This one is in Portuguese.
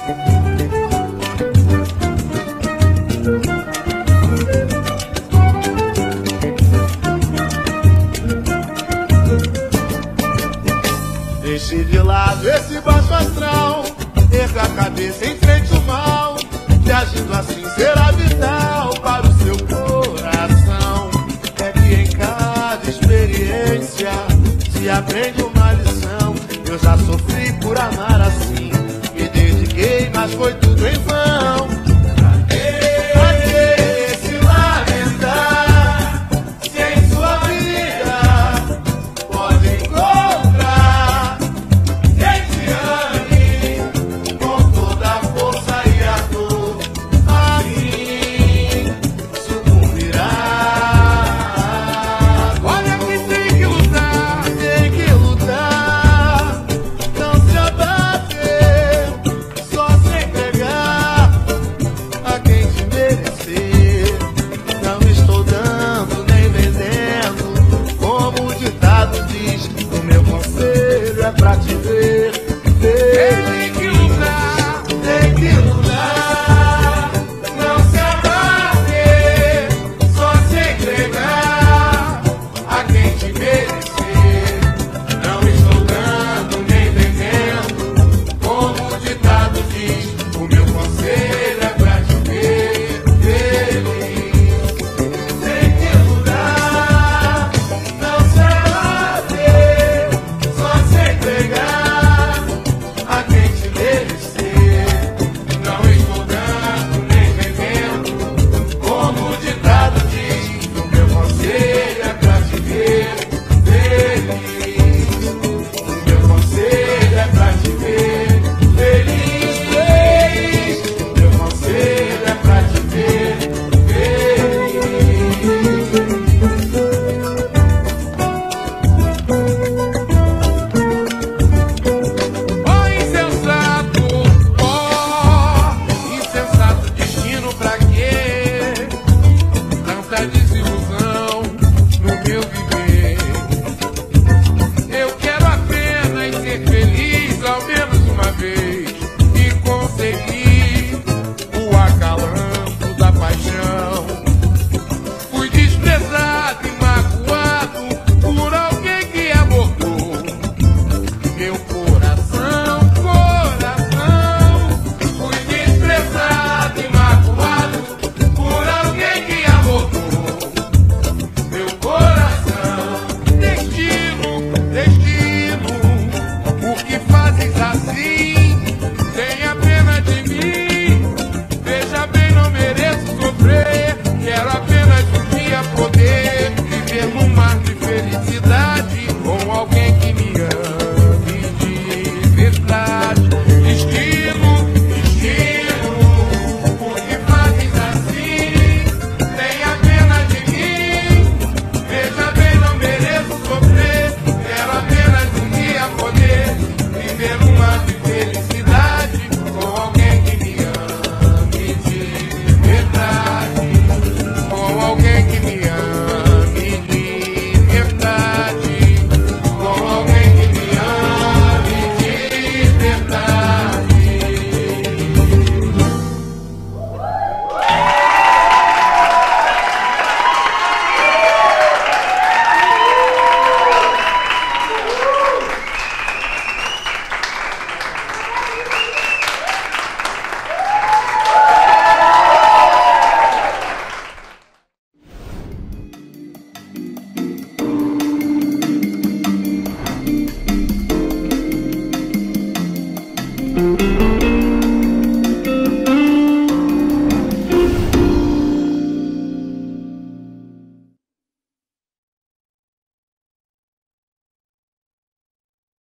Deixe de lado esse baixo astral, erga a cabeça em frente ao mal, que agindo assim será vital para o seu coração. É que em cada experiência se aprende uma lição. Eu já sofri por amar assim, me dediquei, mas foi tudo em vão. Pra que se lamentar, se em sua vida pode encontrar quem te ame com toda a força e a dor, assim sucumbirá. Olha que tem que lutar, não se abater, só se entregar a quem te merecer. Não estou dando nem vendendo, como o ditado diz, o meu conselho é pra te ver feliz. Tem que lutar, não se abater, só se entregar a quem te merecer. Não estou dando nem vendendo, como o ditado diz, o meu conselho é pra te ver feliz. Tem que lutar, não se abater, só se entregar a quem te merecer. Não estou dando nem vendendo, como o ditado diz, o meu conselho é pra te ver feliz. O meu conselho é pra te ver feliz. O meu conselho é pra te ver feliz. Ó insensato destino, pra quê tanta desilusão no meu viver? Eu quero apenas ser feliz ao menos uma vez e conseguir o acalanto da paixão. Fui desprezado e magoado por alguém que abortou meu coração, coração. Fui desprezado e magoado por alguém que abortou meu coração. Destino, destino, por que fazes assim? Tenha pena de mim, veja bem, não mereço sofrer. Quero apenas um dia poder viver num mar de felicidade com alguém que me ame de verdade.